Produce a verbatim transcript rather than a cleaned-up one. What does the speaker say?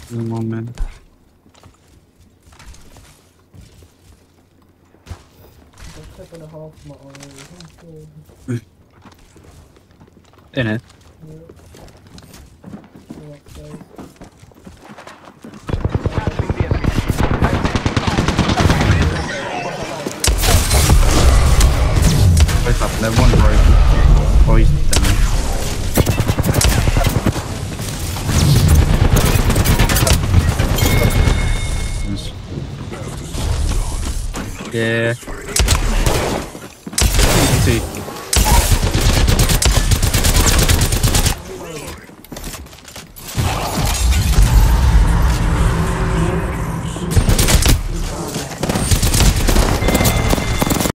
In a moment. In it. Wait up, that one broken. Oh, he's down. Yeah.